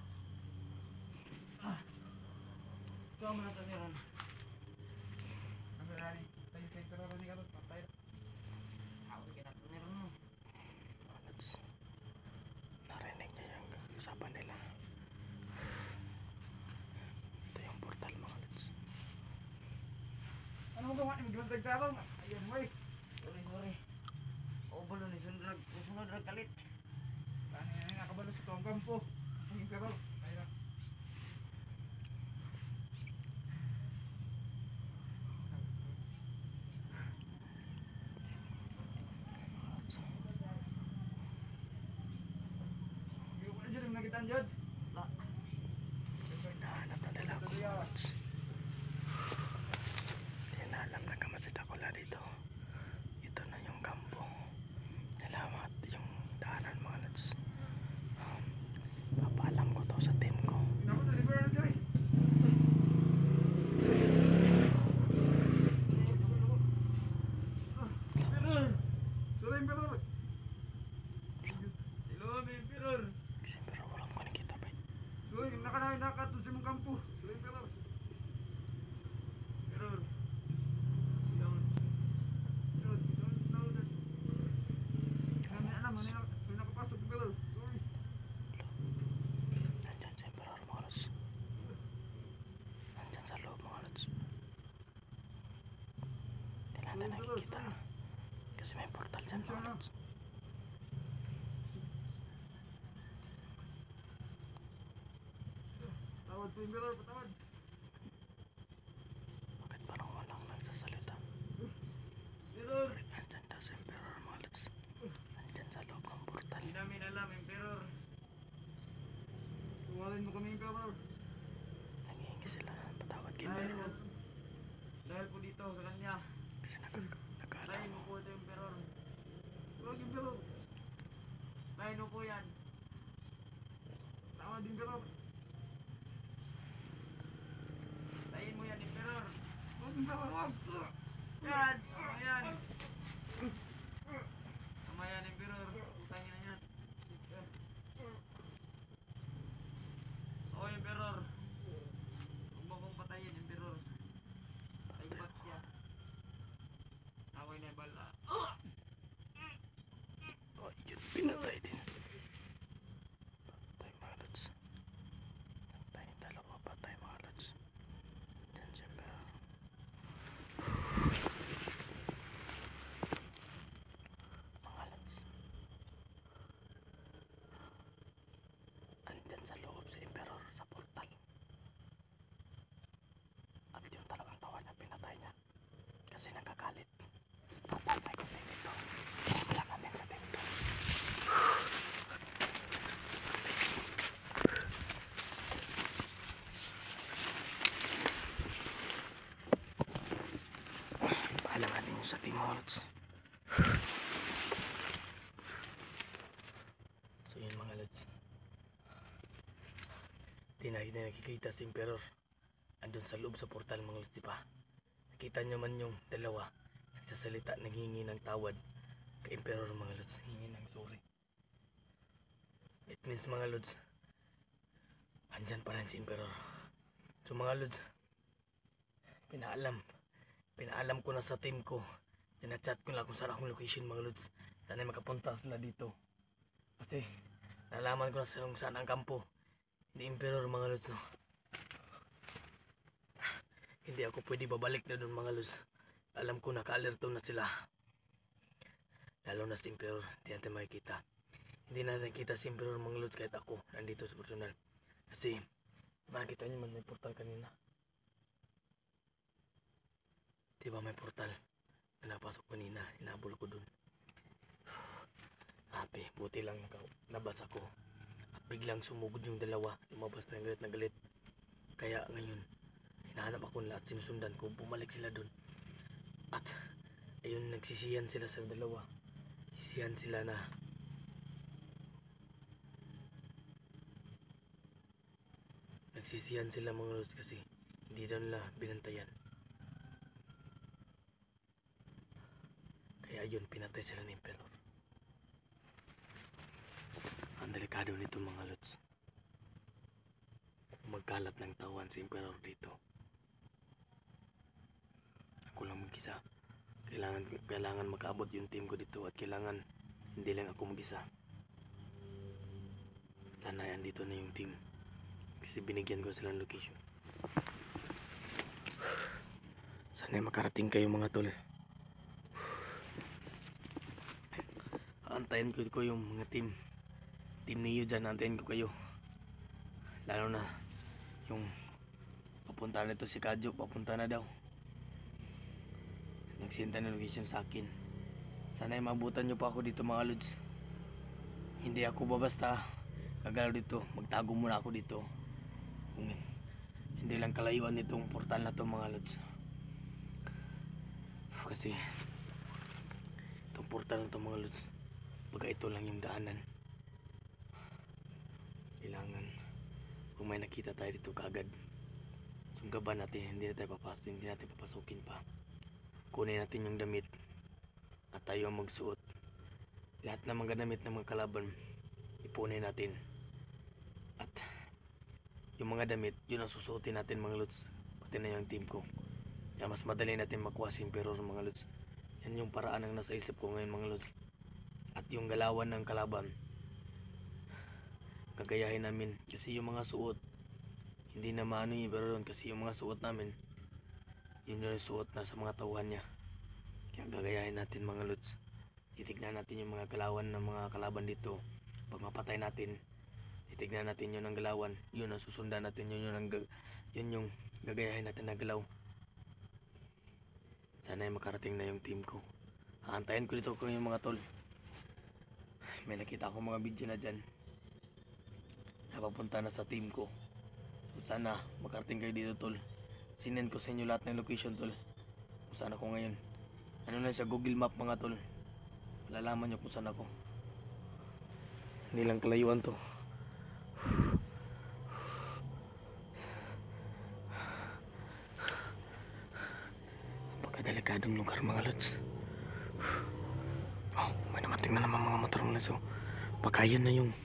Ah. Ito ang mga taniran. Ang rin. Tayo tayo pero rin ka to. Patay. Ako kinataniran mo. Mga lods. Narinig niya yung usapan nila. Ito yung portal mga lods. Ano mo gawa? Mag-gantag tarong. Ayun mo eh. Sorry, sorry. O balo ni sunod, sunod na kalit. Tani na nakabalo sa tuwang kampo. Ang pero. Tayo. Yung ano dyan, yung nagitan dyan? La. Hinahanap na nila ako mga lods. Hinahanap na kamasit ako la dito. Ito na yung kampo. Salamat yung daanan mga lods. Um, papaalam ko to sa team ko. Naman na siguro na dyan. Emperor! Sorry, Emperor! Hello, Emperor! Kasi pero walang ko nakat sa imong kampo. Sa Emperor. Emperor. Down. Down. Down. Down. Down. Kami alam, ano yung may nakapasok, Emperor. Sorry. Nandyan sa Emperor mga lods. Nandyan sa loob mga lods. Hindi natin nakikita. Kasi may portal dyan mga lods. Tawad po, Emperor. Patawad. Bakit parang walang nagsasalita? Emperor. Nandyan daw sa Emperor mga lods. Nandyan sa loob ng portal. Hindi namin alam, Emperor. Tuwalin mo kami, Emperor. Nangihingi sila. Patawad kay Dahil, Emperor. dahil po dito sa kanya. Kasi nag- nag-alam Dahil mo po ito, Emperor. Huwag, Emperor. Dahil mo po yan. Tawad, Emperor. Dahil mo yan, Emperor. Huwag, Emperor, huwag. Yan, tama yan. Tama yan, Emperor. Utangin na yan. Oo, Emperor. Huwag mo kong patayin, Emperor. Taybat siya. Away na bala. Oh, yun. Pinatay din. Patay mga lods. Patay. Dalawa patay mga lods. Dyan siya ba? Mga lods. Andyan sa loob sa Emperor sa portal. At yung talagang tawa niya, pinatay niya. Kasi nagkakalit. Tapos na ikot dito. Wala namin sa dito. Paalam natin yung sa team mga lods. So yun mga lods. Di na hindi nakikita si Emperor. Andun sa loob sa portal mga lods, di ba? Nakita nyo man yung dalawa nagsasalita, naghingi ng tawad kay Emperor mga lods. Hingi ng sorry. It means mga lods, andyan pa rin si Emperor. So mga lods, pinaalam. Pinaalam ko na sa team ko. Sinachat ko lang kung saan akong location mga lods. Sana makapunta sila dito. Kasi nalaman ko na sa kung saan ang kampo ni Emperor mga lods, no? Hindi ako pwede babalik na doon mga lods. Alam ko naka-alerto na sila. Lalo na si Emperor, hindi natin makikita. Hindi na nakita si Emperor mga lods kahit ako nandito sa personal. Kasi, diba nakita niyo man may portal kanina? Diba may portal na napasok kanina, inabol ko doon. Happy, buti lang nabas ako. At biglang sumugod yung dalawa, lumabas na galit na galit. Kaya ngayon, hinahanap ako nila at sinusundan ko, bumalik sila doon. At ayun, nagsisiyan sila sa dalawa. Sisiyan sila na nagsisiyan sila mga lods kasi hindi daw nila binantayan. Kaya yun, pinatay sila ni Emperor. Ang delikado nito mga lods. Magkalat ng tawan si Emperor dito. Ako lang mag-isa. Kailangan, kailangan makaabot yung team ko dito at kailangan hindi lang ako mag-isa. Sana andito na yung team. Kasi binigyan ko sila ng location. Sana makarating kayo mga tol. Antayin ko, ko yung mga team. Team niyo dyan, antayin ko kayo. Lalo na yung papunta na ito si Kadjo, papunta na daw. Nagsinta ng location sa akin. Sana ay mabutan nyo pa ako dito mga lods. Hindi ako babasta gagalaw dito. Magtago muna ako dito. Kung hindi lang kalayuan nitong portal na to mga lods. Kasi itong portal na to mga lods, baga ito lang yung daanan. Kailangan kung may nakita tayo dito kaagad, sunggaban natin, hindi na tayo papasok, hindi natin papasukin pa. Kunin natin yung damit at tayo ang magsuot. Lahat ng mga damit ng mga kalaban ipunin natin. At yung yung mga damit, yun ang susuotin natin mga lods. Pati na yung team ko. Kaya mas madali natin makuha si Emperor mga lods. Yan yung paraan ang nasa isip ko ngayon mga lods. At yung galawan ng kalaban, gagayahin namin. Kasi yung mga suot, hindi na maano yung Emperor kasi yung mga suot namin, yun yung suot na sa mga tauhan niya. Kaya gagayahin natin mga lods. Titignan natin yung mga galawan ng mga kalaban dito. Pag mapatay natin, titignan natin yun ang galawan. Yun ang susundan natin. Yun, yun, ang, yun yung gagayahin natin na galaw. Sana ay makarating na yung team ko. Aantayin ko dito ko yung mga tol. May nakita akong mga video na dyan. Napapunta na sa team ko. So sana makarating kayo dito tol. Sinend ko sa inyo lahat ng location tol. Kung saan ako ngayon. Ano lang sa Google Map mga tol. Malalaman nyo kung saan ako. Hindi lang kalayuan to. Napakadelikadong lugar mga lods. Oh, may namating na naman mga motor mga lods. So, baka yan na yung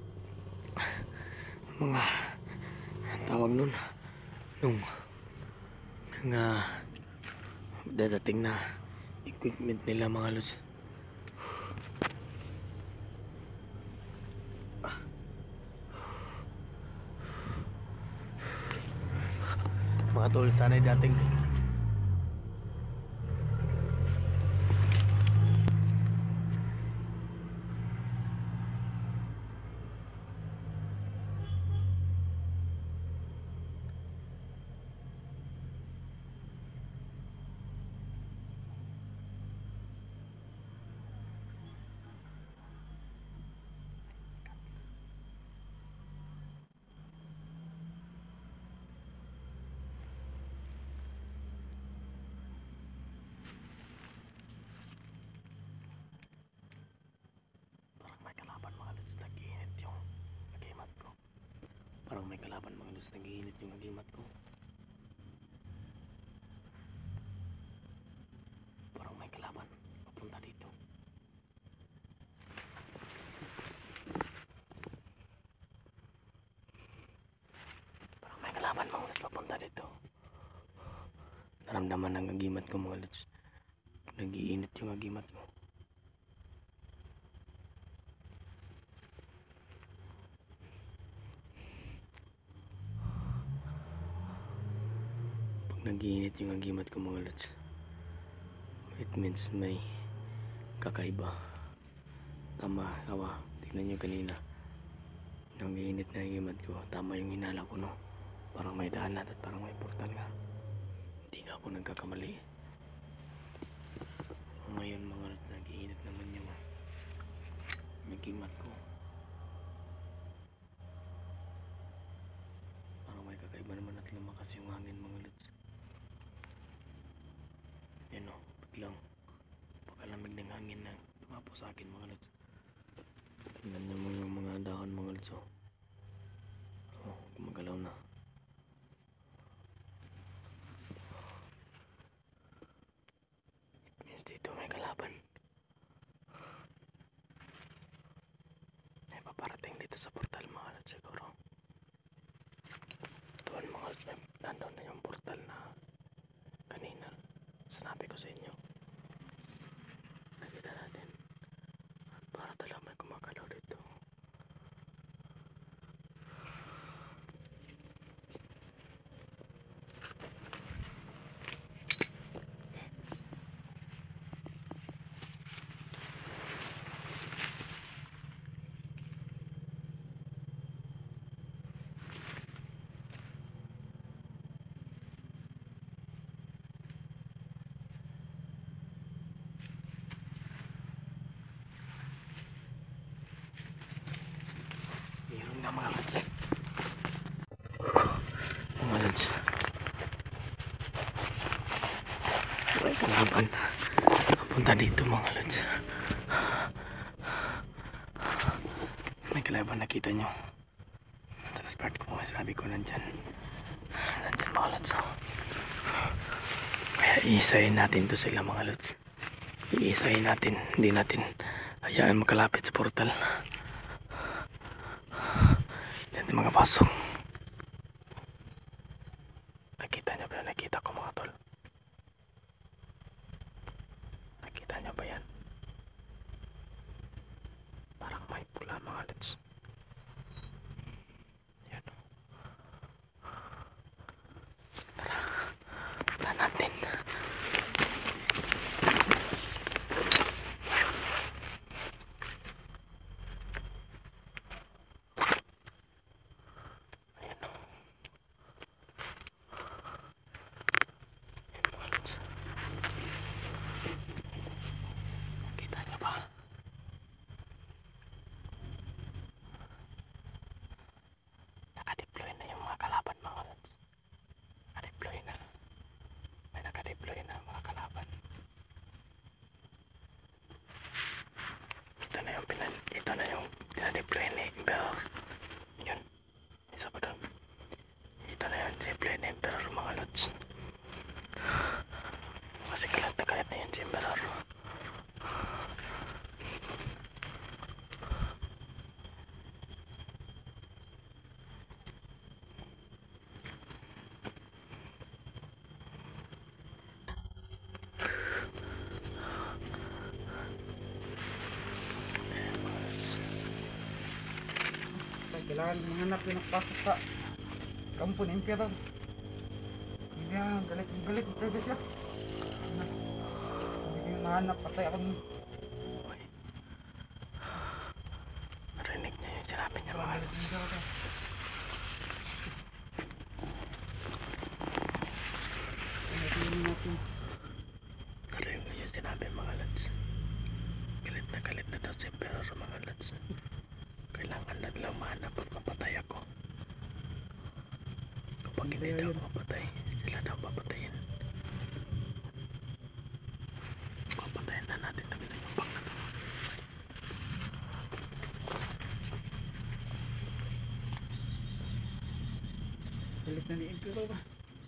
mga tawag nun nung mga dadating na equipment nila mga lods. Mga tol, sana'y dating parang may kalaban mga lods, nag-iinit yung agimat ko. Parang may kalaban papunta dito. Parang may kalaban mga lods papunta dito. Naramdaman ng agimat ko mga lods. Nag-iinit yung agimat ko. Nag-iinit yung agimat ko mga lods. It means may kakaiba. Tama, awa. Tingnan nyo kanina. Nag-iinit na agimat ko. Tama yung hinala ko no. Parang may daan at parang may portal nga. Hindi nga ako nagkakamali. Ngayon mga lods, nag-iinit naman yung agimat ko. Parang may kakaiba naman at lumakas yung hangin mga lods. Yan o, biglang pagkalamig ng hangin na tumapo sa akin mga lods. Tingnan nyo mo yung mga dahon mga lods. O, oh, gumagalaw na. It means dito may kalaban. May paparating dito sa portal mga lods siguro. Doon mga lods, nandun na yung portal na kanina sinabi ko sa inyo. Nakita natin. At para talaga may kumagalaw dito. Meron nga mga lods. Mga lods. May kalaban. Punta dito mga lods. May kalaban, nakita nyo. Tapos part ko mga sabi ko nandyan. Nandyan mga lods. Kaya iisahin natin to sila mga lods. Iisahin natin. Hindi natin hayaan makalapit sa portal. Hindi mga pasok. kasi kalat na kalat na yan si Emperor. Kailangan menghanap yung nakapasok sa kampo ni Emperor. Hindi yan, galit galit galit siya. Hindi ko mahanap, patay ako. Narinig niya yung sinabi niya mga lods. Narinig niya yung sinabi mga lods. Galit na galit na daw si Emperor mga lods. Kailangan na lang mahanap at mapatay ako. Kapag hindi daw mapatay, sila daw papatayin. Papatayin na natin kami na yung bang na to. Galit na ni Emperor ba?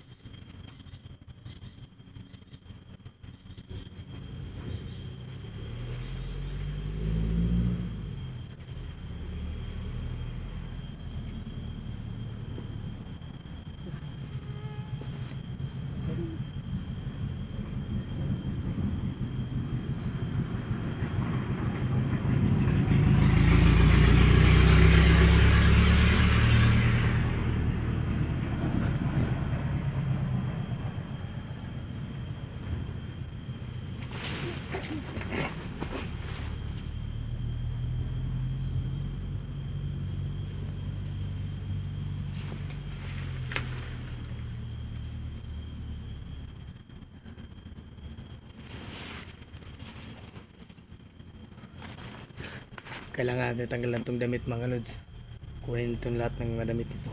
Kailangan natin tanggalan itong damit mga lods. Kunin itong lahat ng mga damit ito.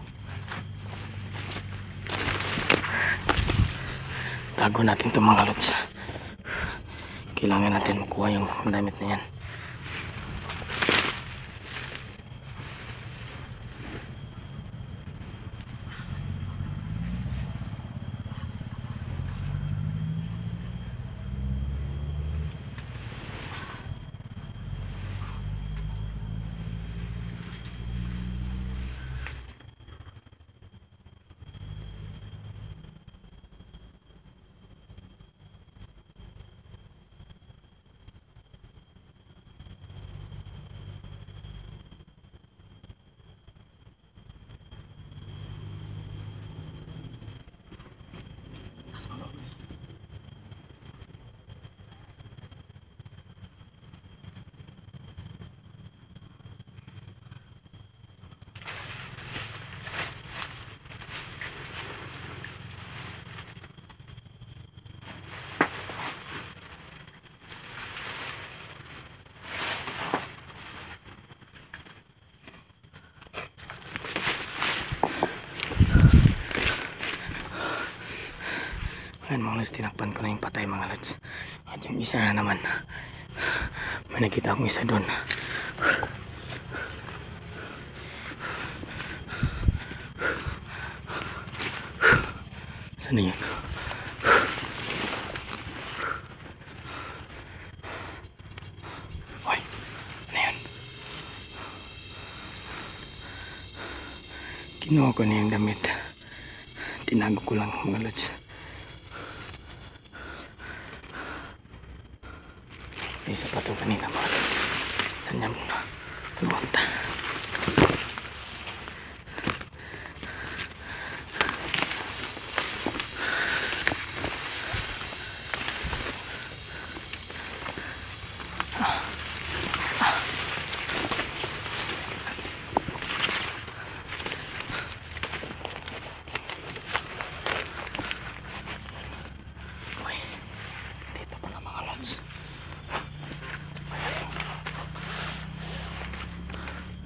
Tago natin itong mga lods. Kailangan natin makuha yung damit na yan. Ayan mga lods, tinakpan ko na yung patay mga lods. At yung isa na naman, may nakita akong isa doon. Saan na yun? Uy, ano yun? Kinuha ko na yung damit. Tinago ko lang mga lods. Isa pa ito kanina mga lods. Saan niya pumunta? Uy, dito pala mga lods.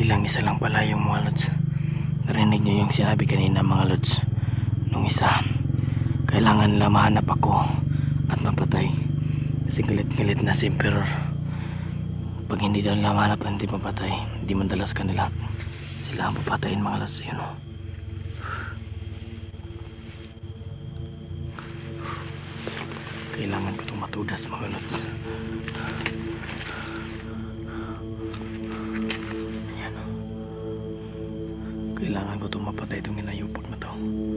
Kabilang isa lang pala yung mga lods. Narinig nyo yung sinabi kanina mga lods. Nung isa, kailangan lang mahanap ako at mapatay. Kasi galit-galit na si Emperor. Pag hindi daw nila mahanap, hindi mapatay. Hindi madalas kanila. Sila ang papatayin mga lods. Yun o. Kailangan ko itong matudas mga lods. Ayan o. Kailangan ko itong mapatay itong inayupak na to.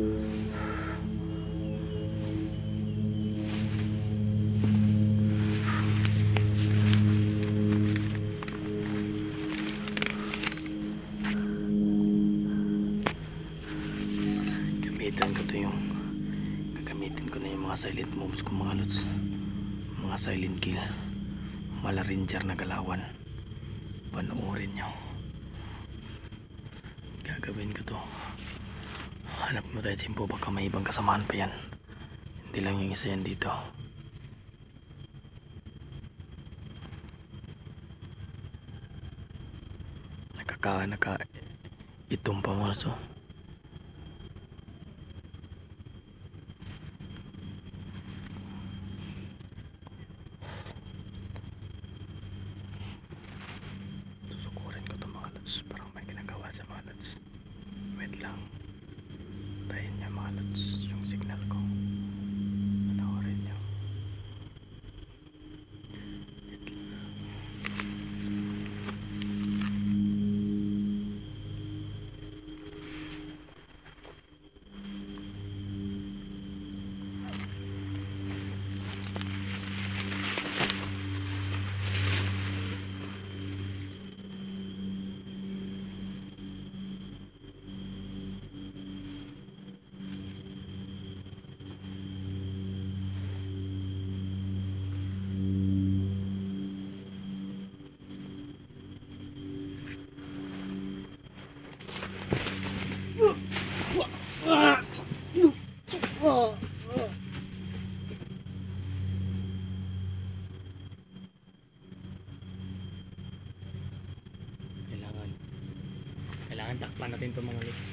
Gamitin ko to yung gagamitin ko na yung mga silent moves ko mga lods. Mga silent kill. Mala ranger na galawan. Panoorin nyo. Gagawin ko to. Hanap mo tayo simpo, baka may ibang kasamaan pa yan. Hindi lang yung isa yan dito. Nakaka naka itong pa mga lods. Susukurin ko to mga lods. Parang may ginagawa sa mga lods. Wait lang. Tayin niya mga lods yung signal ko. Panoorin niyo. Kailangan Kailangan takpan natin itong mga lods.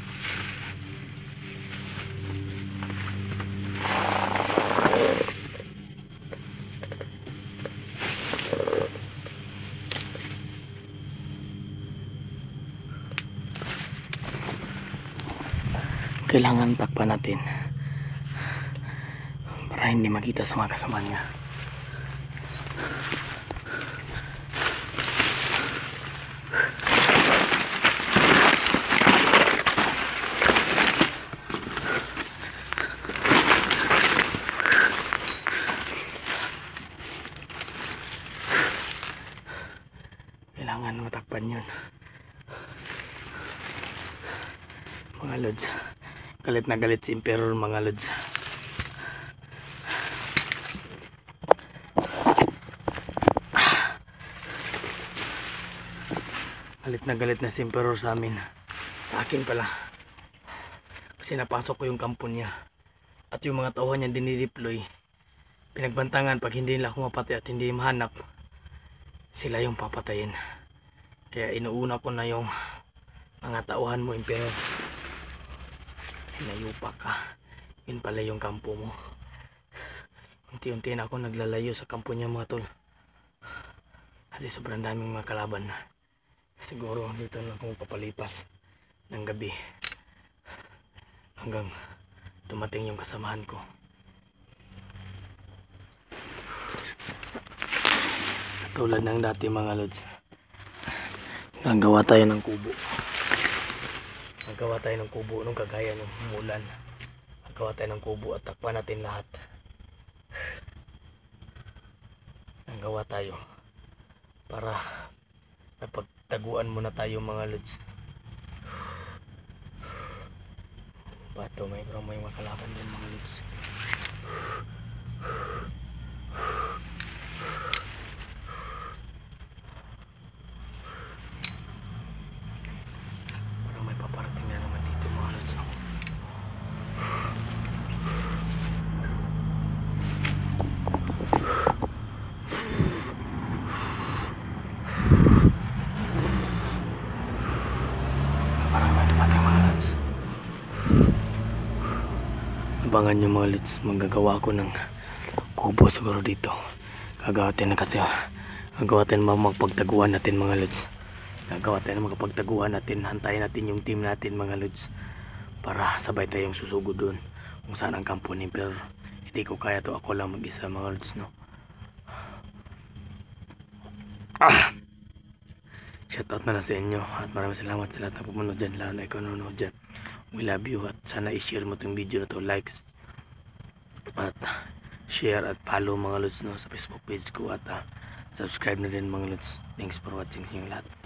Kailangan takpan natin para hindi makita sa mga kasama niya. Kailangan matakpan yun mga lods. Galit na galit si Emperor mga lods. Galit na galit na si Emperor sa amin. Sa akin pala. Kasi napasok ko yung kampo niya. At yung mga tauhan niya dinideploy. Pinagbantangan pag hindi nila ako mapatay at hindi mahanap, sila yung papatayin. Kaya inuuna ko na yung mga tauhan mo Emperor. Hinayupa ka. Yun pala yung kampo mo. Unti-unti na ako naglalayo sa kampo niya mga tol. Kasi sobrang daming mga kalaban. Siguro dito lang ako papalipas ng gabi hanggang dumating yung kasamahan ko. Katulad ng dati mga lods, gagawa tayo ng kubo. Gagawa tayo ng kubo nung kagaya ng umulan. Gagawa tayo ng kubo at takpan natin lahat. Gagawa tayo para napagtaguan muna tayo mga lods. Bato, may parang may makalaban din mga lods. Parang may paparating na naman dito mga lods. abangan nyo mga lods, magagawa ko ng kubo siguro dito. Gagawa tayo na kasi ah, gagawa tayo ng magpagtaguan natin mga lods. Gagawa tayo ng magpagtaguan natin. Hantayin natin yung team natin mga lods, para sabay tayong susugod doon kung saan ang kampo ni. Pero hindi ko kaya to, ako lang mag-isa mga lods, no. Ah! Shoutout na lang sa inyo at maraming salamat sa lahat ng pumunod dyan, lalo na ikaw nanonood dyan. We love you at sana i-share mo itong video na to, likes at share at follow mga lods, no, sa Facebook page ko at uh, subscribe na din mga lods. Thanks for watching sa inyong lahat.